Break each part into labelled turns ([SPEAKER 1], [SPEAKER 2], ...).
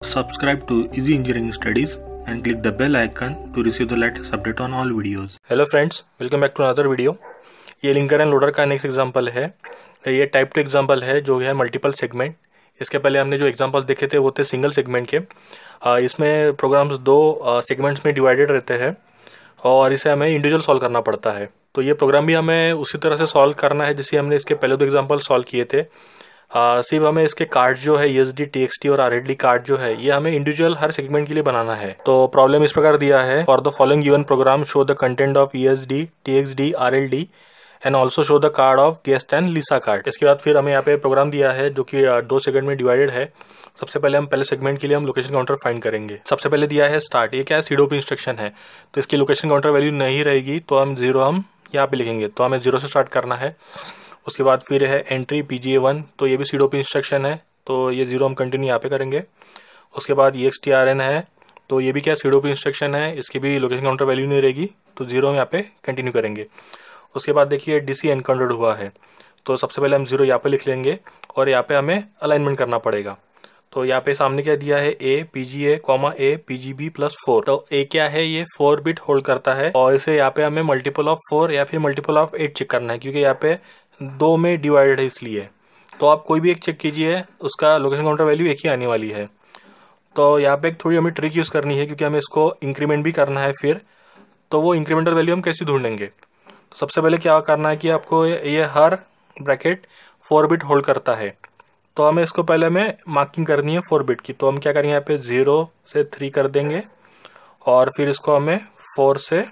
[SPEAKER 1] Subscribe to Easy Engineering Studies and click the bell icon to receive the latest update on all videos.
[SPEAKER 2] Hello friends, welcome back to another video. ये linker and loader का next example है। ये type 2 example है जो है multiple segment. इसके पहले हमने जो एग्जांपल देखे थे वो थे सिंगल सेगमेंट के। इसमें प्रोग्राम्स दो सेगमेंट्स में डिवाइडेड रहते हैं और इसे हमें इंडिविजुअल सॉल्व करना पड़ता है। तो ये प्रोग्राम भी हमें उसी तरह से सॉल्व करना है जैसे हमने इसके पहले दो एग्जाम्पल सॉल्व किए थे। सिर्फ हमें इसके कार्ड जो है ESD TXT और RLD कार्ड जो है ये हमें इंडिविजुअल हर सेगमेंट के लिए बनाना है। तो प्रॉब्लम इस प्रकार दिया है, for the following given program show the content of ESD TXT RLD and also show the card of guest and Lisa card. इसके बाद फिर हमें यहाँ पे प्रोग्राम दिया है जो कि दो सेगमेंट में डिवाइडेड है। सबसे पहले हम पहले सेगमेंट के लिए हम लोकेशन काउंटर फाइंड करेंगे। सबसे पहले दिया है स्टार्ट। ये क्या है, सीडोपी इंस्ट्रक्शन है, तो इसकी लोकेशन काउंटर वैल्यू नहीं रहेगी तो हम जीरो हम यहाँ पे लिखेंगे। तो हमें जीरो से स्टार्ट करना है। उसके बाद फिर है एंट्री PGA1, तो ये भी सीडोपी इंस्ट्रक्शन है, तो ये जीरो हम कंटिन्यू यहाँ पे करेंगे। उसके बाद EXTRN है, तो ये भी क्या सीडोपी इंस्ट्रक्शन है, इसकी भी लोकेशन काउंटर वैल्यू नहीं रहेगी तो जीरो हम यहाँ पे कंटिन्यू करेंगे। उसके बाद देखिए DC एनकाउंटर्ड हुआ है, तो सबसे पहले हम जीरो यहाँ पे लिख लेंगे और यहाँ पे हमें अलाइनमेंट करना पड़ेगा। तो यहाँ पे सामने क्या दिया है, A PGA A PGB +4। तो A क्या है, ये 4 बिट होल्ड करता है और इसे यहाँ पे हमें मल्टीपल ऑफ 4 या फिर मल्टीपल ऑफ 8 चेक करना है क्योंकि यहाँ पे दो में डिवाइडेड है इसलिए। तो आप कोई भी एक चेक कीजिए, उसका लोकेशन काउंटर वैल्यू एक ही आने वाली है। तो यहाँ पे एक थोड़ी हमें ट्रिक यूज़ करनी है क्योंकि हमें इसको इंक्रीमेंट भी करना है फिर। तो वो इंक्रीमेंटल वैल्यू हम कैसे ढूंढेंगे, तो सबसे पहले क्या करना है कि आपको ये हर ब्रैकेट 4 बिट होल्ड करता है, तो हमें इसको पहले हमें मार्किंग करनी है 4 बिट की। तो हम क्या करेंगे, यहाँ पे 0 से 3 कर देंगे और फिर इसको हमें 4 से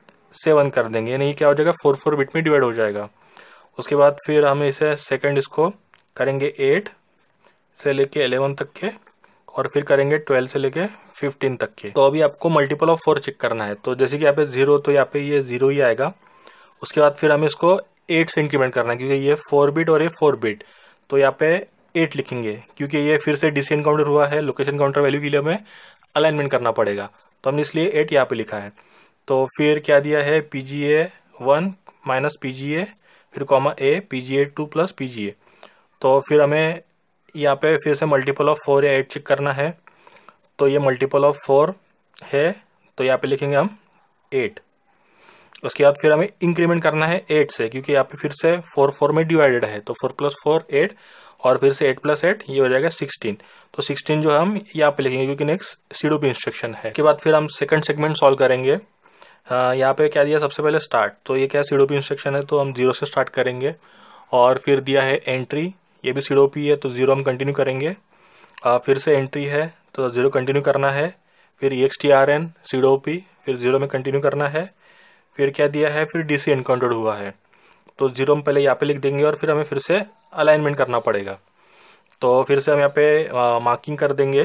[SPEAKER 2] 7 कर देंगे, यानी क्या हो जाएगा 4 बिट में डिवाइड हो जाएगा। उसके बाद फिर हमें इसे सेकंड इसको करेंगे 8 से लेके 11 तक के और फिर करेंगे 12 से लेके 15 तक के। तो अभी आपको मल्टीपल ऑफ 4 चेक करना है, तो जैसे कि यहाँ पे 0 तो यहाँ पे ये 0 ही आएगा। उसके बाद फिर हमें इसको 8 से इंक्रीमेंट करना है क्योंकि ये 4 बिट और ये 4 बिट, तो यहाँ पे 8 लिखेंगे क्योंकि ये फिर से DC एनकाउंटर हुआ है। लोकेशन काउंटर वैल्यू के लिए हमें अलाइनमेंट करना पड़ेगा, तो हमने इसलिए 8 यहाँ पे लिखा है। तो फिर क्या दिया है, PGA1 PGA फिर A PGA2 PGA। तो फिर हमें यहाँ पे फिर से मल्टीपल ऑफ 4 या 8 चेक करना है। तो ये मल्टीपल ऑफ 4 है, तो यहाँ पे लिखेंगे हम 8। उसके बाद फिर हमें इंक्रीमेंट करना है 8 से क्योंकि यहाँ पे फिर से 4 में डिवाइडेड है, तो 4 + 4 8 और फिर से 8 + 8 ये हो जाएगा 16। तो 16 जो हम यहाँ पे लिखेंगे क्योंकि नेक्स्ट सीडोपी इंस्ट्रक्शन है। उसके बाद फिर हम सेकंड सेगमेंट सॉल्व करेंगे। यहाँ पे क्या दिया, सबसे पहले स्टार्ट, तो ये क्या सीडोपी इंस्ट्रक्शन है, तो हम 0 से स्टार्ट करेंगे और फिर दिया है एंट्री, ये भी सीडोपी है तो 0 हम कंटिन्यू करेंगे। फिर से एंट्री है तो 0 कंटिन्यू करना है। फिर EXTRN सीडोपी, फिर 0 में कंटिन्यू करना है। फिर क्या दिया है, फिर DC एनकाउंटर्ड हुआ है, तो 0 हम पहले यहाँ पे लिख देंगे और फिर हमें फिर से अलाइनमेंट करना पड़ेगा। तो फिर से हम यहाँ पे मार्किंग कर देंगे।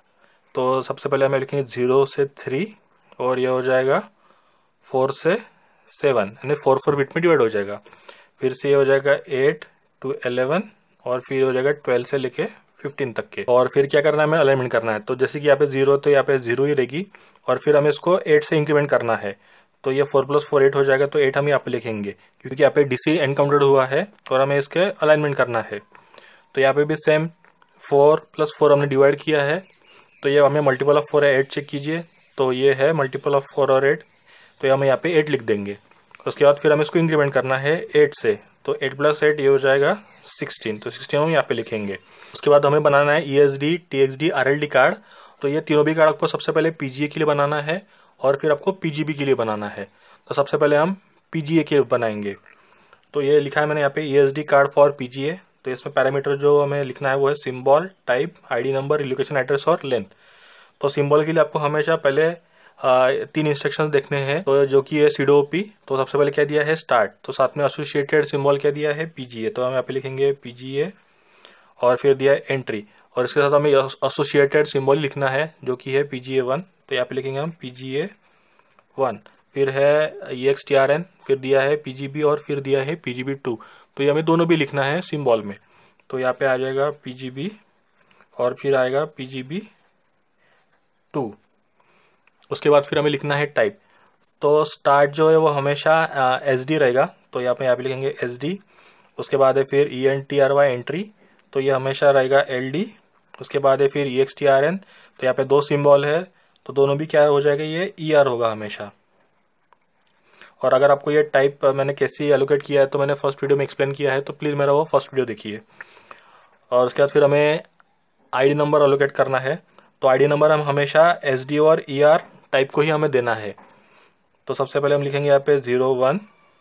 [SPEAKER 2] तो सबसे पहले हमें लिखेंगे 0 से 3 और यह हो जाएगा 4 से 7, यानी 4 बिट में डिवाइड हो जाएगा। फिर से ये हो जाएगा 8 to 11 और फिर हो जाएगा 12 से लेके 15 तक के। और फिर क्या करना है, हमें अलाइनमेंट करना है। तो जैसे कि यहाँ पे 0 तो यहाँ पे 0 ही रहेगी और फिर हमें इसको 8 से इंक्रीमेंट करना है, तो ये 4 + 4 8 हो जाएगा। तो 8 हम यहाँ पे लिखेंगे क्योंकि यहाँ पे DC एनकाउंटर्ड हुआ है और हमें इसके अलाइनमेंट करना है। तो यहाँ पे भी सेम 4 + 4 हमने डिवाइड किया है, तो ये हमें मल्टीपल ऑफ 4 या 8 चेक कीजिए। तो ये है मल्टीपल ऑफ 4 और 8, तो हम यहाँ पे 8 लिख देंगे। उसके बाद फिर हमें इसको इंक्रीमेंट करना है 8 से, तो 8 + 8 ये हो जाएगा 16, तो 16 हम यहाँ पे लिखेंगे। उसके बाद हमें बनाना है ESD TXT RLD कार्ड। तो ये तीनों भी कार्ड आपको सबसे पहले PGA के लिए बनाना है और फिर आपको PGB के लिए बनाना है। तो सबसे पहले हम PGA के बनाएंगे। तो ये लिखा है मैंने यहाँ पे ESD कार्ड फॉर PGA। तो इसमें पैरामीटर जो हमें लिखना है वो है symbol, type, ID number, relocation address और लेंथ। तो सिंबल के लिए आपको हमेशा पहले 3 इंस्ट्रक्शंस देखने हैं, तो जो कि है सीडोपी। तो सबसे पहले क्या दिया है, स्टार्ट, तो साथ में एसोसिएटेड सिंबल क्या दिया है, PGA। तो हम यहाँ पे लिखेंगे PGA और फिर दिया है एंट्री और इसके साथ हमें एसोसिएटेड सिंबल लिखना है जो कि है PGA1। तो यहाँ पे लिखेंगे हम PGA1। फिर है EXTRN, फिर दिया है PGB और फिर दिया है PGB2। तो ये हमें दोनों भी लिखना है सिंबल में। तो यहाँ पे आ जाएगा PGB और फिर आएगा PGB2। उसके बाद फिर हमें लिखना है टाइप। तो स्टार्ट जो है वो हमेशा SD रहेगा, तो यहाँ पे लिखेंगे SD। उसके बाद है फिर ENTRY एंट्री, तो ये हमेशा रहेगा LD उसके बाद है फिर EXTRN, तो यहाँ पे दो सिंबल है तो दोनों भी क्या हो जाएगा, ये ER होगा हमेशा। और अगर आपको ये टाइप मैंने कैसे एलोकेट किया है तो मैंने फर्स्ट वीडियो में एक्सप्लेन किया है, तो प्लीज़ मेरा वो फर्स्ट वीडियो देखिए। और उसके बाद फिर हमें ID नंबर एलोकेट करना है, तो ID नंबर हम हमेशा SD और ER टाइप को ही हमें देना है। तो सबसे पहले हम लिखेंगे यहाँ पे 01,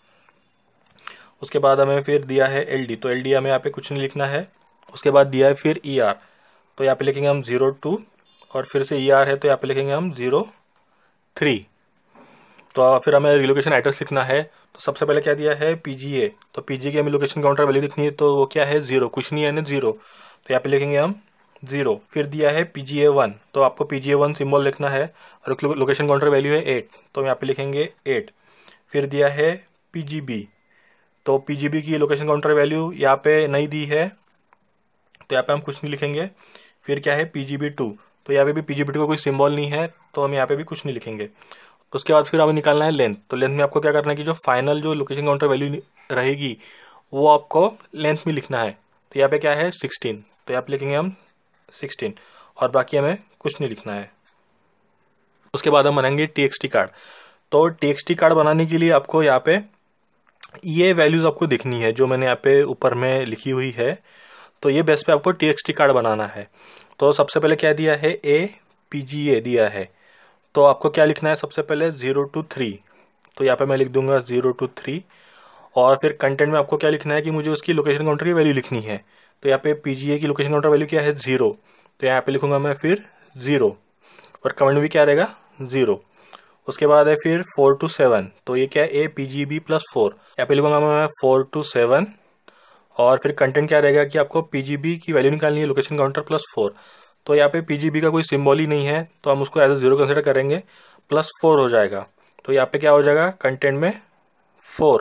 [SPEAKER 2] उसके बाद हमें फिर दिया है LD, तो LD हमें यहाँ पे कुछ नहीं लिखना है। उसके बाद दिया है फिर ER, तो यहाँ पे लिखेंगे हम 02, और फिर से ER है तो यहाँ पे लिखेंगे हम 03। तो फिर हमें रिलोकेशन एड्रेस लिखना है, तो सबसे पहले क्या दिया है PGA, तो PGA की हमें लोकेशन काउंटर वैल्यू लिखनी है, तो वो क्या है 0, कुछ नहीं है ना 0, तो यहाँ पे लिखेंगे हम 0। फिर दिया है PGA1, तो आपको PGA1 सिंबल लिखना है और लोकेशन काउंटर वैल्यू है 8, तो हम यहाँ पे लिखेंगे 8। फिर दिया है PGB, तो PGB की लोकेशन काउंटर वैल्यू यहाँ पे नहीं दी है, तो यहाँ पे हम कुछ नहीं लिखेंगे। फिर क्या है PGB2, तो यहाँ पे भी PGB2 का कोई सिंबल नहीं है, तो हम यहाँ पे भी कुछ नहीं लिखेंगे। तो उसके बाद फिर हमें निकालना है लेंथ, तो लेंथ में आपको क्या करना है कि जो फाइनल जो लोकेशन काउंटर वैल्यू रहेगी वो आपको लेंथ में लिखना है। तो यहाँ पे क्या है 16, तो यहाँ पे लिखेंगे हम 16, और बाकी हमें कुछ नहीं लिखना है। उसके बाद हम बनाएंगे TXT कार्ड। तो TXT कार्ड बनाने के लिए आपको यहाँ पे ये वैल्यूज़ आपको दिखनी है जो मैंने यहाँ पे ऊपर में लिखी हुई है, तो ये बेस पे आपको TXT कार्ड बनाना है। तो सबसे पहले क्या दिया है, PGA दिया है, तो आपको क्या लिखना है सबसे पहले 0 to 3, तो यहाँ पे मैं लिख दूंगा 0 to 3। और फिर कंटेंट में आपको क्या लिखना है कि मुझे उसकी लोकेशन काउंटर की वैल्यू लिखनी है, तो यहाँ पे PGA की लोकेशन काउंटर वैल्यू क्या है 0, तो यहाँ पे लिखूंगा मैं फिर 0, और कमेंट में भी क्या रहेगा 0। उसके बाद है फिर 4 to 7, तो ये क्या है PGB + 4, यहाँ पे लिखूंगा मैं 4 to 7। और फिर कंटेंट क्या रहेगा कि आपको PGB की वैल्यू निकालनी है लोकेशन काउंटर +4, तो यहाँ पे PGB का कोई सिंबल ही नहीं है, तो हम उसको एज ए 0 कंसिडर करेंगे, +4 हो जाएगा। तो यहाँ पे क्या हो जाएगा कंटेंट में 4,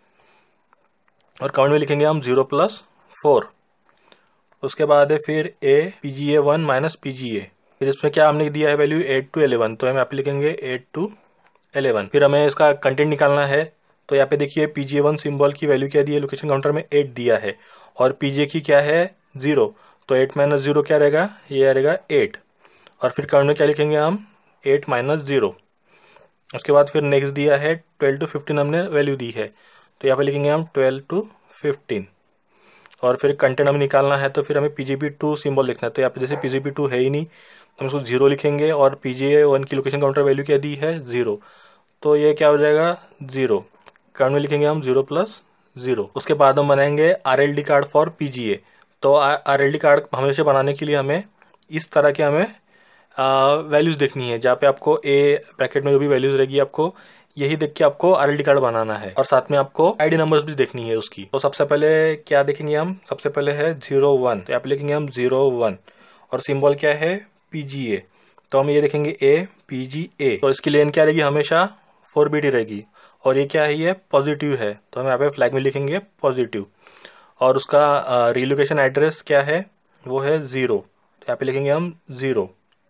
[SPEAKER 2] और काउंट में लिखेंगे हम 0 + 4। उसके बाद है फिर PGA1 - PGA, फिर इसमें क्या हमने दिया है वैल्यू 8 to 11, तो हम यहाँ पे लिखेंगे 8 to 11। फिर हमें इसका कंटेंट निकालना है, तो यहाँ पे देखिए PGA1 सिंबल की वैल्यू क्या दी है, लोकेशन काउंटर में 8 दिया है, और PGA की क्या है 0, तो 8 - 0 क्या रहेगा, ये रहेगा 8। और फिर काउंट में क्या लिखेंगे हम 8 - 0। उसके बाद फिर नेक्स्ट दिया है 12 to 15 हमने वैल्यू दी है, तो यहाँ पे लिखेंगे हम 12 to 15। और फिर कंटेंट हमें निकालना है, तो फिर हमें PGB2 सिंबल लिखना है, तो यहाँ पे जैसे PGB2 है ही नहीं तो हम उसको 0 लिखेंगे, और PGA1 की लोकेशन काउंटर वैल्यू क्या दी है 0, तो ये क्या हो जाएगा 0, काउंट में लिखेंगे हम 0 + 0। उसके बाद हम बनाएंगे RLD कार्ड फॉर PGA। तो RLD कार्ड हमेशा बनाने के लिए हमें इस तरह के हमें वैल्यूज़ देखनी है, जहाँ पे आपको ब्रैकेट में जो भी वैल्यूज़ रहेगी आपको यही देख के आपको RLD कार्ड बनाना है, और साथ में आपको ID नंबर्स भी देखनी है उसकी। तो सबसे पहले क्या देखेंगे हम, सबसे पहले है 01, तो यहाँ पे लिखेंगे हम 01, और सिंबल क्या है PGA, तो हम ये देखेंगे PGA, तो इसकी लेन क्या रहेगी हमेशा 4BT रहेगी, और ये क्या है ये पॉजिटिव है, तो हम यहाँ पे फ्लैग में लिखेंगे पॉजिटिव। और उसका रिलोकेशन एड्रेस क्या है, वो है 0, तो यहाँ पे लिखेंगे हम 0।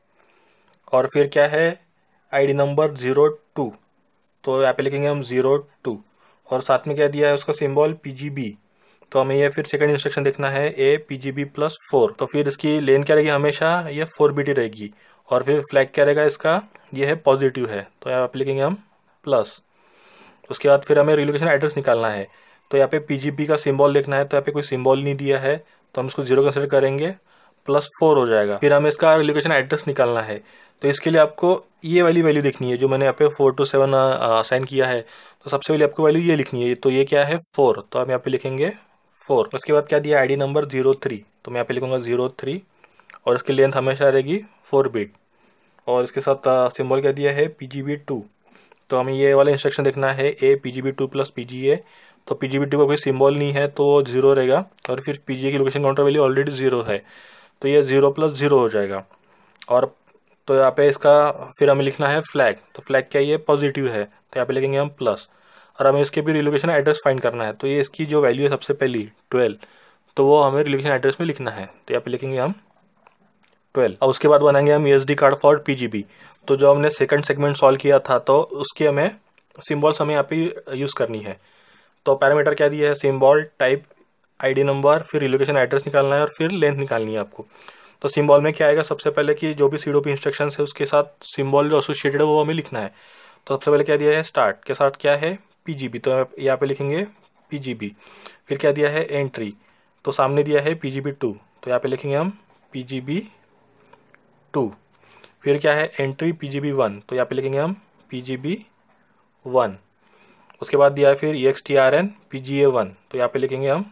[SPEAKER 2] और फिर क्या है ID नंबर 02, तो यहाँ पे लिखेंगे हम 02, और साथ में क्या दिया है उसका सिंबल PGB, तो हमें ये फिर सेकंड इंस्ट्रक्शन देखना है PGB + 4, तो फिर इसकी लेन क्या रहेगी हमेशा ये 4BT रहेगी, और फिर फ्लैग क्या रहेगा इसका, ये है पॉजिटिव है, तो यहाँ पे लिखेंगे हम प्लस। उसके बाद फिर हमें रिलोकेशन एड्रेस निकालना है, तो यहाँ पे PGB का सिंबल लिखना है, तो यहाँ पे कोई सिंबल नहीं दिया है, तो हम इसको 0 कंसिडर करेंगे, +4 हो जाएगा। फिर हमें इसका रिलोकेशन एड्रेस निकालना है, तो इसके लिए आपको ये वाली वैल्यू देखनी है जो मैंने यहाँ पे 4 to 7 असाइन किया है, तो सबसे पहले आपको वैल्यू ये लिखनी है, तो ये क्या है 4, तो हम यहाँ पे लिखेंगे 4। उसके बाद क्या दिया ID नंबर 03, तो मैं यहाँ पे लिखूंगा 03, और इसकी लेंथ हमेशा रहेगी 4 बिट, और इसके साथ सिंबल क्या दिया है PGB2, तो हमें ये वाला इंस्ट्रक्शन देखना है PGB2 + PGA, तो PGB2 का कोई सिंबल नहीं है तो 0 रहेगा, और फिर PGA की लोकेशन काउंटर वैल्यू ऑलरेडी 0 है, तो ये 0 + 0 हो जाएगा। और तो यहाँ पे इसका फिर हमें लिखना है फ्लैग, तो फ्लैग क्या ये पॉजिटिव है, तो यहाँ पे लिखेंगे हम प्लस, और हमें इसके भी रिलोकेशन एड्रेस फाइंड करना है, तो ये इसकी जो वैल्यू है सबसे पहली 12, तो वो हमें रिलोकेशन एड्रेस में लिखना है, तो यहाँ पे लिखेंगे हम 12। और उसके बाद बनाएंगे हम ESD कार्ड फॉर PGB। तो जो हमने सेकंड सेगमेंट सॉल्व किया था, तो उसके हमें सिंबल्स हमें यहाँ पे यूज़ करनी है। तो पैरामीटर क्या दिया है, सिंबल, टाइप, ID नंबर, फिर रिलोकेशन एड्रेस निकालना है, और फिर लेंथ निकालनी है आपको। तो सिंबल में क्या आएगा, सबसे पहले कि जो भी सीडोपी इंस्ट्रक्शन है उसके साथ सिंबल जो एसोसिएटेड है वो हमें लिखना है। तो सबसे पहले क्या दिया है, स्टार्ट के साथ क्या है पीजीबी, तो यहाँ पे लिखेंगे पीजीबी। फिर क्या दिया है एंट्री, तो सामने दिया है पीजीबी 2, तो यहाँ पे लिखेंगे हम पीजीबी 2। फिर क्या है एंट्री पीजीबी 1, तो यहाँ पे लिखेंगे हम पीजीबी 1। उसके बाद दिया है फिर EXTRN PGA1, तो यहाँ पे लिखेंगे हम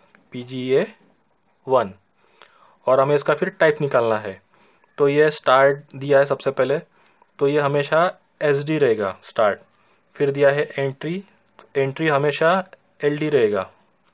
[SPEAKER 2] PGA1। और हमें इसका फिर टाइप निकालना है। तो ये स्टार्ट दिया है सबसे पहले, तो ये हमेशा SD रहेगा स्टार्ट। फिर दिया है एंट्री, तो एंट्री हमेशा LD रहेगा।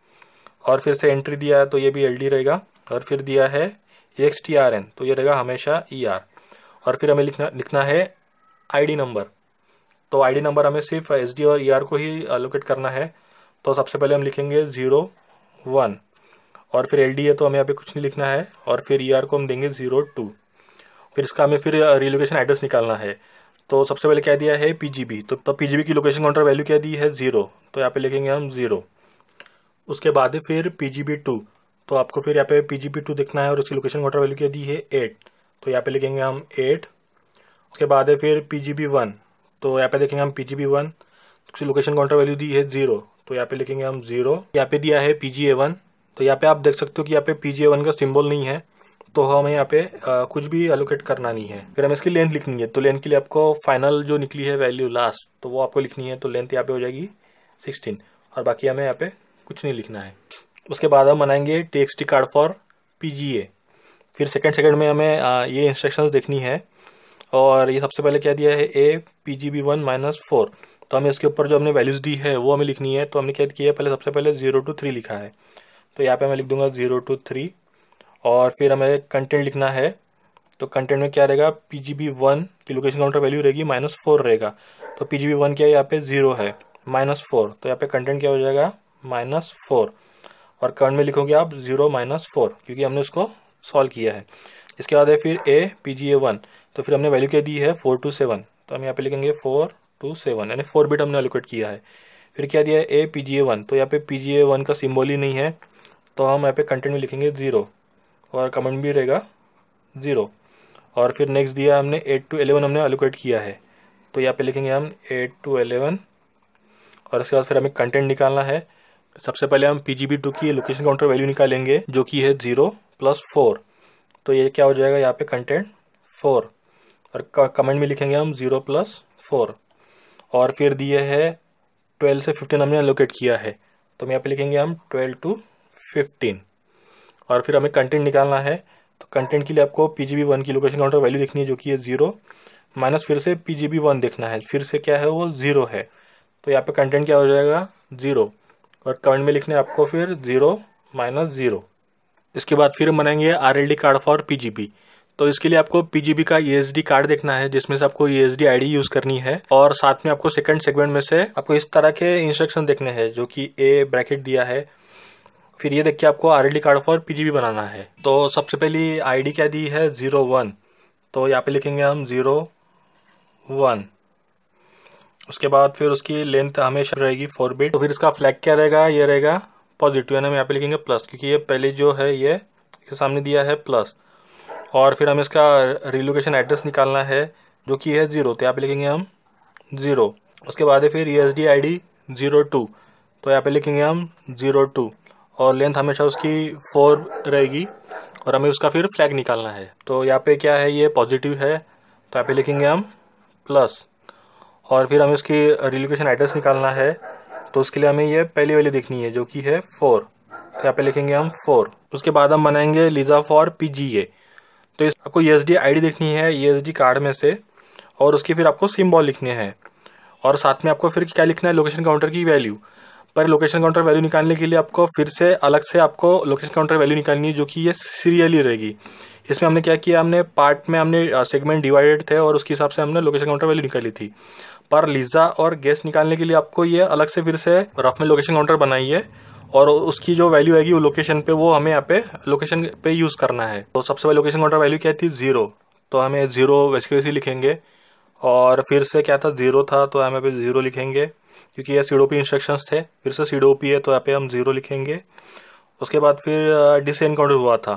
[SPEAKER 2] और फिर से एंट्री दिया है तो ये भी LD रहेगा। और फिर दिया है EXTRN, तो ये रहेगा हमेशा ER। और फिर हमें लिखना है ID नंबर। तो ID नंबर हमें सिर्फ SD और ER को ही एलोकेट करना है। तो सबसे पहले हम लिखेंगे 0 1, और फिर LD है तो हमें यहाँ पे कुछ नहीं लिखना है। और फिर ER को हम देंगे 0 2। फिर इसका हमें फिर रिलोकेशन एड्रेस निकालना है। तो सबसे पहले क्या दिया है PGB, तो PGB की लोकेशन काउंटर वैल्यू क्या दी है 0, तो यहाँ पे लिखेंगे हम 0। उसके बाद है फिर PGB 2, तो आपको फिर यहाँ पे PGB 2 देखना है और उसकी लोकेशन काउंटर वैल्यू क्या दी है 8, तो यहाँ पे लिखेंगे हम 8। उसके बाद है फिर PGB 1, तो यहाँ पे देखेंगे हम PGB 1, उसकी लोकेशन काउंटर वैल्यू दी है 0, तो यहाँ पे लिखेंगे हम 0। यहाँ पे दिया है PGA 1, तो यहाँ पे आप देख सकते हो कि यहाँ पे PGA 1 का सिंबल नहीं है, तो हमें यहाँ पे कुछ भी एलोकेट करना नहीं है। फिर हमें इसकी लेंथ लिखनी है, तो लेंथ के लिए आपको फाइनल जो निकली है वैल्यू लास्ट, तो वो आपको लिखनी है। तो लेंथ यहाँ पे हो जाएगी 16, और बाकी हमें यहाँ पे कुछ नहीं लिखना है। उसके बाद हम बनाएंगे TXT कार्ड फॉर PGA। फिर सेकेंड में हमें ये इंस्ट्रक्शंस देखनी है। और ये सबसे पहले क्या दिया है A PGB1 -4, तो हमें इसके ऊपर जो हमने वैल्यूज़ दी है वो हमें लिखनी है। तो हमने क्या किया है, पहले सबसे पहले 0 to 3 लिखा है, तो यहाँ पे मैं लिख दूंगा 0 to 3। और फिर हमें कंटेंट लिखना है, तो कंटेंट में क्या रहेगा PGB1 की लोकेशन काउंटर वैल्यू रहेगी -4 रहेगा। तो PGB1 क्या है यहाँ पे 0 है, -4, तो यहाँ पे कंटेंट क्या हो जाएगा -4। और कमेंट में लिखोगे आप 0 -4, क्योंकि हमने उसको सॉल्व किया है। इसके बाद है फिर A PGA1, तो फिर हमने वैल्यू क्या दी है 4 to 7, तो हम यहाँ पे लिखेंगे 4 to 7, यानी 4 बिट हमने एलोकेट किया है। फिर क्या दिया है A PGA1, तो यहाँ पे PGA1 का सिंबल ही नहीं है, तो हम यहाँ पे कंटेंट में लिखेंगे 0, और कमेंट भी रहेगा 0। और फिर नेक्स्ट दिया हमने 8 to 11 हमने एलोकेट किया है, तो यहाँ पे लिखेंगे हम 8 to 11। और इसके बाद फिर हमें कंटेंट निकालना है। सबसे पहले हम PGB2 की लोकेशन काउंटर वैल्यू निकालेंगे जो कि है 0 + 4, तो ये क्या हो जाएगा यहाँ पे कंटेंट 4, और कमेंट में लिखेंगे हम 0 + 4। और फिर दिए है 12 से 15 हमने एलोकेट किया है, तो हम यहाँ पे लिखेंगे हम 12 to 15। और फिर हमें कंटेंट निकालना है, तो कंटेंट के लिए आपको PGB1 की लोकेशन काउंटर वैल्यू देखनी है जो कि है 0, माइनस फिर से PGB1 देखना है, फिर से क्या है वो 0 है, तो यहाँ पे कंटेंट क्या हो जाएगा 0। और कमेंट में लिखना है आपको फिर 0 - 0। इसके बाद फिर हम बनाएंगे RLD कार्ड फॉर PGB। तो इसके लिए आपको PGB का ESD कार्ड देखना है, जिसमें से आपको ESD ID यूज़ करनी है। और साथ में आपको सेकंड सेगमेंट में से आपको इस तरह के इंस्ट्रक्शन देखने हैं जो कि A ब्रैकेट दिया है। फिर ये देख के आपको RLD कार्ड फॉर PGB बनाना है। तो सबसे पहली ID क्या दी है 0 1, तो यहाँ पे लिखेंगे हम 0 1। उसके बाद फिर उसकी लेंथ हमेशा रहेगी 4 बिट। तो फिर इसका फ्लैग क्या रहेगा, ये रहेगा पॉजिटिव, यानी हम यहाँ पे लिखेंगे प्लस, क्योंकि ये पहले जो है ये इसके सामने दिया है प्लस। और फिर हमें इसका रिलोकेशन एड्रेस निकालना है जो कि है 0, तो यहाँ पे लिखेंगे हम 0। उसके बाद है फिर ESD ID 02, तो यहाँ पे लिखेंगे हम 02। और लेंथ हमेशा उसकी 4 रहेगी, और हमें उसका फिर फ्लैग निकालना है। तो यहाँ पे क्या है, ये पॉजिटिव है, तो यहाँ पे लिखेंगे हम प्लस। और फिर हमें इसकी रिलोकेशन एड्रेस निकालना है, तो उसके लिए हमें ये पहली वाली देखनी है जो कि है 4, तो यहाँ पे लिखेंगे हम 4। उसके बाद हम बनाएंगे LESA फॉर PGA। तो इस आपको ESD ID देखनी है ESD कार्ड में से, और उसकी फिर आपको सिंबल लिखने हैं, और साथ में आपको फिर क्या लिखना है लोकेशन काउंटर की वैल्यू। पर लोकेशन काउंटर वैल्यू निकालने के लिए आपको फिर से अलग से आपको लोकेशन काउंटर वैल्यू निकालनी है जो कि ये सीरियली रहेगी। इसमें हमने क्या किया, हमने पार्ट में हमने सेगमेंट डिवाइडेड थे और उसके हिसाब से हमने लोकेशन काउंटर वैल्यू निकाली थी। पर LESA और गेस्ट निकालने के लिए आपको ये अलग से फिर से रफ में लोकेशन काउंटर बनाइए, और उसकी जो वैल्यू आएगी वो लोकेशन पे, वो हमें यहाँ पे लोकेशन पे यूज़ करना है। तो सबसे पहले लोकेशन काउंटर वैल्यू क्या थी 0, तो हमें 0 वैसे लिखेंगे। और फिर से क्या था 0 था, तो हम यहाँ पे 0 लिखेंगे, क्योंकि ये सीडोपी इंस्ट्रक्शंस थे। फिर से सीडोपी है तो यहाँ पे हम 0 लिखेंगे। उसके बाद फिर डिस एनकाउंटर हुआ था,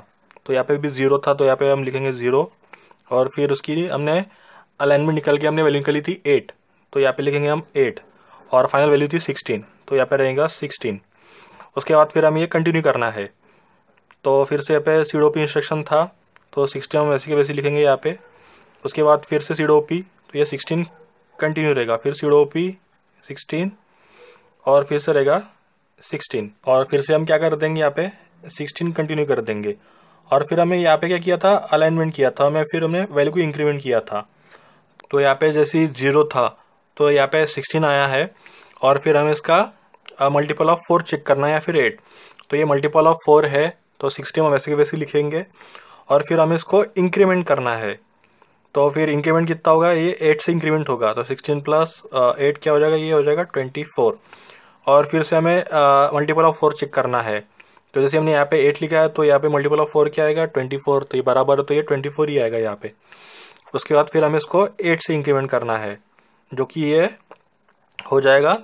[SPEAKER 2] तो यहाँ पे भी 0 था, तो यहाँ पे हम लिखेंगे 0। और फिर उसकी हमने अलाइनमेंट निकल के हमने वैल्यू निकली थी 8, तो यहाँ पे लिखेंगे हम 8। और फाइनल वैल्यू थी 16, तो यहाँ पे रहेगा 16। उसके बाद फिर हमें ये कंटिन्यू करना है। तो फिर से यहाँ पे सीडोपी इंस्ट्रक्शन था, तो 16 हम वैसे के वैसे लिखेंगे यहाँ पे। उसके बाद फिर से सीडोपी, तो ये 16 कंटिन्यू रहेगा, फिर सीडोपी 16 और फिर से रहेगा 16। और फिर से हम क्या कर देंगे, यहाँ पे 16 कंटिन्यू कर देंगे। और फिर हमें यहाँ पे क्या किया था, अलाइनमेंट किया था हमें, फिर हमने वैल्यू को इंक्रीमेंट किया था। तो यहाँ पे जैसे 0 था, तो यहाँ पे 16 आया है। और फिर हमें इसका मल्टीपल ऑफ 4 चेक करना है या फिर 8। तो ये मल्टीपल ऑफ 4 है, तो 16 हम वैसे के वैसे लिखेंगे। और फिर हमें इसको इंक्रीमेंट करना है। तो फिर इंक्रीमेंट कितना होगा, ये 8 से इंक्रीमेंट होगा, तो 16 प्लस 8 क्या हो जाएगा, ये हो जाएगा 24। और फिर से हमें मल्टीपल ऑफ 4 चेक करना है। तो जैसे हमने यहाँ पे 8 लिखा है, तो यहाँ पे मल्टीपल ऑफ 4 क्या आएगा, 24। तो ये बराबर, तो ये 24 ही आएगा यहाँ पे। उसके बाद फिर हमें इसको 8 से इंक्रीमेंट करना है, जो कि ये हो जाएगा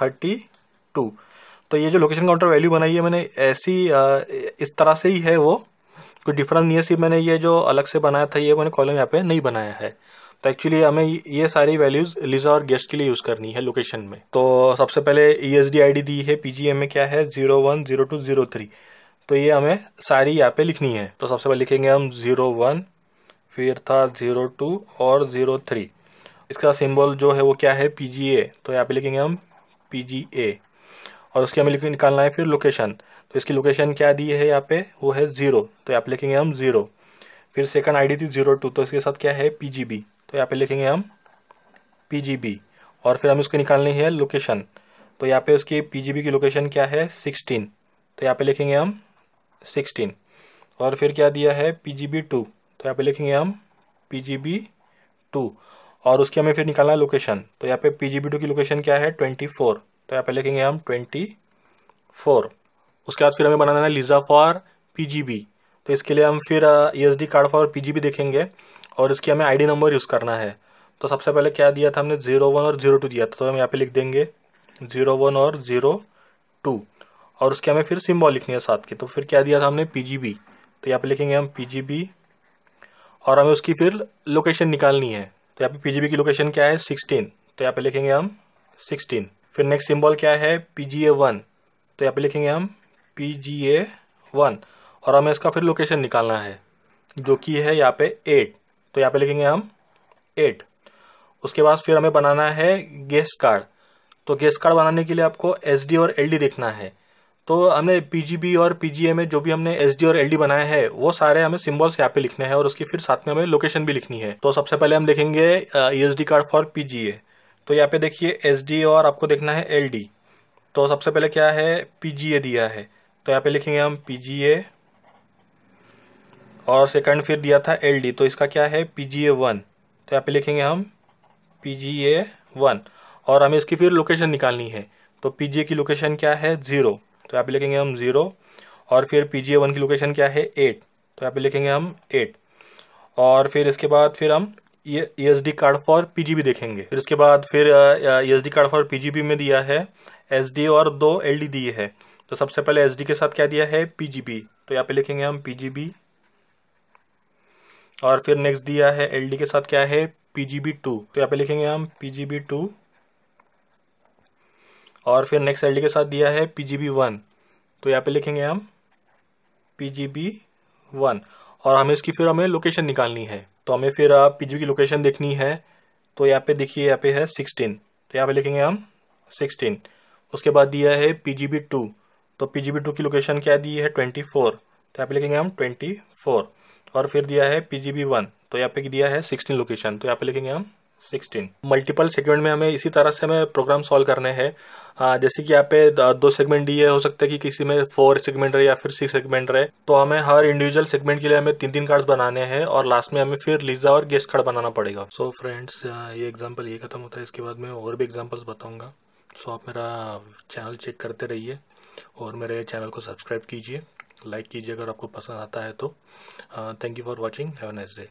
[SPEAKER 2] 32। तो ये जो लोकेशन काउंटर वैल्यू बनाई है मैंने, ऐसी इस तरह से ही है, वो कोई डिफरेंस नहीं है। सिर्फ मैंने ये जो अलग से बनाया था, ये मैंने कॉलम यहाँ पे नहीं बनाया है। तो एक्चुअली हमें ये सारी वैल्यूज लीजा और गेस्ट के लिए यूज़ करनी है लोकेशन में। तो सबसे पहले ESD ID दी है, PGM में क्या है 01, 02, 03। तो ये हमें सारी यहाँ पे लिखनी है। तो सबसे पहले लिखेंगे हम 01, फिर था 02 और 03। इसका सिंबल जो है वो क्या है, PGA। तो यहाँ पे लिखेंगे हम PGA। और उसके हमें निकालना है फिर लोकेशन। तो इसकी लोकेशन क्या दी है यहाँ पे, वो है 0। तो यहाँ पे लिखेंगे हम 0। फिर सेकंड ID थी 02, तो इसके साथ क्या है PGB। तो यहाँ पे लिखेंगे हम PGB। और फिर हम इसको निकालनी है लोकेशन। तो यहाँ पे उसकी PGB की लोकेशन क्या है 16। तो यहाँ पे लिखेंगे हम 16। और फिर क्या दिया है PGB2। तो यहाँ पे लिखेंगे हम PGB2। और उसकी हमें फिर निकालना है लोकेशन। तो यहाँ पे PGB2 की लोकेशन क्या है 24। तो यहाँ पे लिखेंगे हम 24। उसके बाद फिर हमें बनाना है लीजा फॉर PGB। तो इसके लिए हम फिर ESD कार्ड फॉर PGB देखेंगे, और इसकी हमें ID नंबर यूज़ करना है। तो सबसे पहले क्या दिया था हमने, 01 और 02 दिया था, तो हम यहाँ पे लिख देंगे 01 और 02। और उसके हमें फिर सिंबल लिखनी है साथ के। तो फिर क्या दिया था हमने PGB। तो यहाँ पे लिखेंगे हम PGB। और हमें उसकी फिर लोकेशन निकालनी है। तो यहाँ पे PGB की लोकेशन क्या है 16। तो यहाँ पे लिखेंगे हम 16। फिर नेक्स्ट सिंबल क्या है PGA1। तो यहाँ पे लिखेंगे हम PGA1। और हमें इसका फिर लोकेशन निकालना है, जो कि है यहाँ पे 8। तो यहाँ पे लिखेंगे हम 8। उसके बाद फिर हमें बनाना है गेस्ट कार्ड। तो गेस्ट कार्ड बनाने के लिए आपको SD और LD देखना है। तो हमने PGB और PGA में जो भी हमने SD और LD बनाए हैं, वो सारे हमें सिंबल्स यहाँ पे लिखने हैं, और उसकी फिर साथ में हमें लोकेशन भी लिखनी है। तो सबसे पहले हम लिखेंगे ESD कार्ड फॉर PGA। तो यहाँ पे देखिए SD और आपको देखना है LD। तो सबसे पहले क्या है PGA दिया है, तो यहाँ पे लिखेंगे हम PGA। और सेकंड फिर दिया था LD, तो इसका क्या है PGA1। तो यहाँ पे लिखेंगे हम PGA1। और हमें इसकी फिर लोकेशन निकालनी है। तो PGA की लोकेशन क्या है 0। तो यहाँ पे लिखेंगे हम 0। और फिर PGA1 की लोकेशन क्या है 8। तो यहाँ पे लिखेंगे हम 8। और फिर इसके बाद फिर हम ये ESD कार्ड फॉर PGB देखेंगे। फिर इसके बाद फिर ESD कार्ड फॉर PGB में दिया है SD और 2 LD दिए है। तो सबसे पहले SD के साथ क्या दिया है PGB। तो यहाँ पे लिखेंगे हम PGB। और फिर नेक्स्ट दिया है LD के साथ क्या है PGB2। तो यहाँ पे लिखेंगे हम PGB2। और फिर नेक्स्ट LD के साथ दिया है PGB1। तो यहाँ पे लिखेंगे हम PGB1। और हमें इसकी फिर हमें लोकेशन निकालनी है। तो हमें फिर PGB की लोकेशन देखनी है। तो यहाँ पे देखिए, यहाँ पे है 16। तो यहाँ पे लिखेंगे हम 16। उसके बाद दिया है PGB2। तो PGB2 की लोकेशन क्या दी है 24। तो यहाँ पे लिखेंगे हम 24। और फिर दिया है PGB1। तो यहाँ पे दिया है 16 लोकेशन। तो यहाँ पे लिखेंगे हम 16। मल्टीपल सेगमेंट में हमें इसी तरह से हमें प्रोग्राम सॉल्व करने हैं। जैसे कि यहाँ पे 2 सेगमेंट दिए, हो सकता है कि किसी में 4 सेगमेंट रहे या फिर 6 सेगमेंट रहे। तो हमें हर इंडिविजुअल सेगमेंट के लिए हमें 3-3 कार्ड्स बनाने हैं, और लास्ट में हमें फिर लीजा और गेस्ट कार्ड बनाना पड़ेगा। सो फ्रेंड्स, ये एग्जाम्पल ये खत्म होता है। इसके बाद मैं और भी एग्जाम्पल्स बताऊँगा। सो आप मेरा चैनल चेक करते रहिए, और मेरे चैनल को सब्सक्राइब कीजिए, लाइक कीजिए अगर आपको पसंद आता है तो। Thank you for watching. Have a nice day.